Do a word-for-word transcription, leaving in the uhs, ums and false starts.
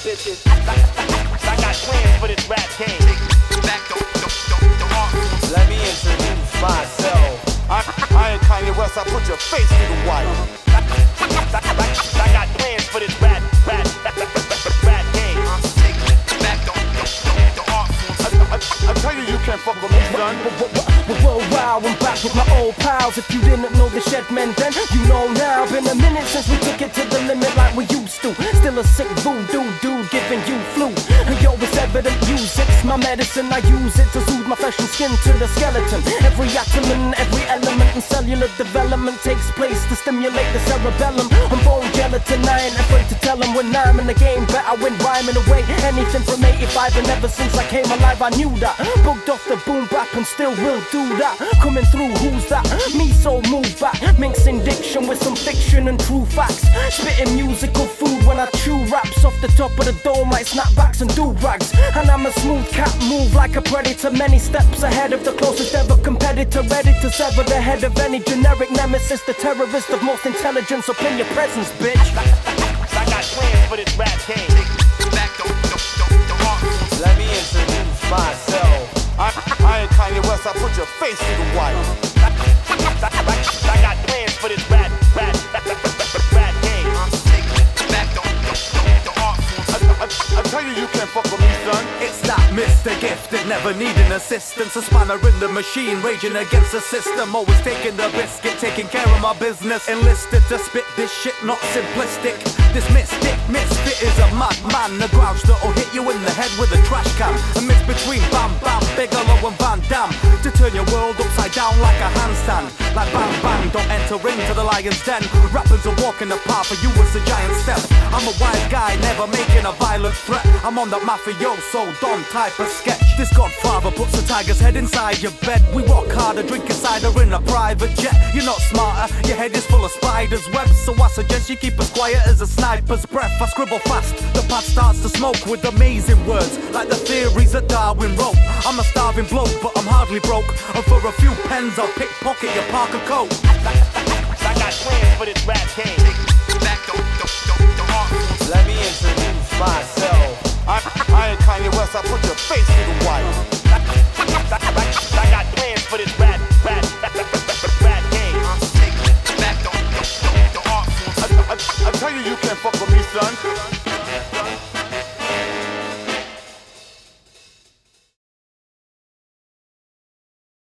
bitches. I got plans for this rap game. Back the, the, the, the art. Let me introduce myself. I, I ain't Kanye West, I put your face to the wire. I, I, I, I got plans for this rap, rap, rap, rap, rap game. Back the, the, the, the art. I, I, I tell you, you can't fuck with me, son. Whoa, wow, I'm back with my old pals. If you didn't know the Shedmen then, you know now. Been a minute since we took it to the limit like we used to. Still a sick voodoo dude giving you flu. Yo, it's evident, use it's my medicine. I use it to soothe my flesh and skin to the skeleton. Every atom and every element in cellular development takes place to stimulate the cerebellum. I'm bone gelatin, I ain't afraid to tell them when I'm in the game. Bet I win rhyming away anything from eighty-five. And ever since I came alive I knew that. Booked off the boom bap and still will do that. Coming through, who's that? Me so move back, mixing diction with some fiction and true facts. Spitting musical food when I chew raps off the top of the dome like snapbacks and do-rags. And I'm a smooth cat, move like a predator, many steps ahead of the closest ever competitor, ready to sever the head of any generic nemesis, the terrorist of most intelligence up in your presence, bitch. I got plans for this rap game. Back the, the, the, the art. Let me introduce myself. I, I ain't Kanye West, I put your face to the wire. I, I, I, I got plans for this rap, rap, rap, rap, rap game. Back the, the, the, the art. I, I, I tell you, you can't fuck with me, son. It's that Mister Gifted, never needing assistance. A spanner in the machine, raging against the system. Always taking the biscuit, taking care of my business. Enlisted to spit this shit, not simplistic. This mystic misfit is a madman, a grouch that'll hit you in the head with a trash can. A mix between Bam Bam, Bigelow and Van Damme, to turn your world upside down like a handstand. Like bang bang, don't enter into the lion's den. Rappers are walking the path, for you it's a giant step. I'm a wise guy, never making a violent threat. I'm on that mafioso, Don type of sketch. This godfather puts a tiger's head inside your bed. We walk harder, drinking cider in a private jet. You're not smarter, your head is full of spiders' webs. So I suggest you keep as quiet as a sniper's breath. I scribble fast, the pad starts to smoke with amazing words, like the theories that Darwin wrote. I'm a starving bloke, but I'm hardly broke. And for a few pens I'll pickpocket your Parker coat. I got plans for this rap game. Back the, the, the, the art. Let me introduce myself. I, I ain't Kanye West, I put your face to the wire.